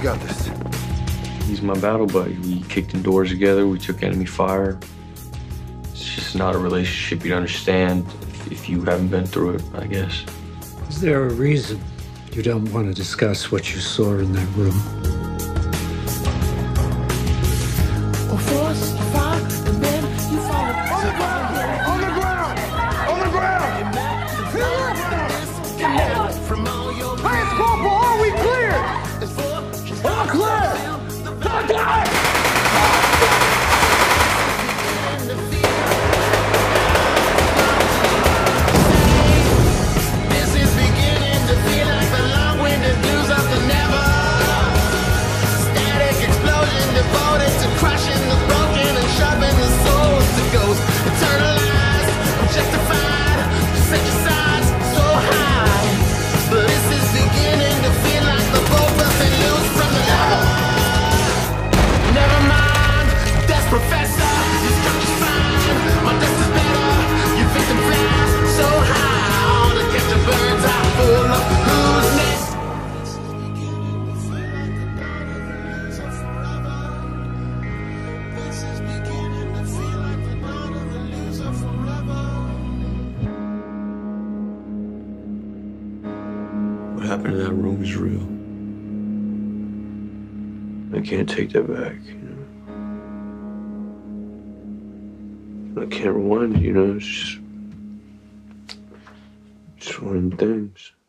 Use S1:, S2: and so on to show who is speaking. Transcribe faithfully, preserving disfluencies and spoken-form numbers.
S1: got this.
S2: He's my battle buddy. We kicked in doors together. We took enemy fire. It's just not a relationship you'd understand if, if you haven't been through it, I guess.
S3: Is there a reason you don't want to discuss what you saw in that room?
S1: On the ground! On the ground! Lance Corporal, are we clear? All clear! Don't die!
S2: What happened in that room is real. I can't take that back, you know. I can't rewind it, you know. It's just, just one of them things.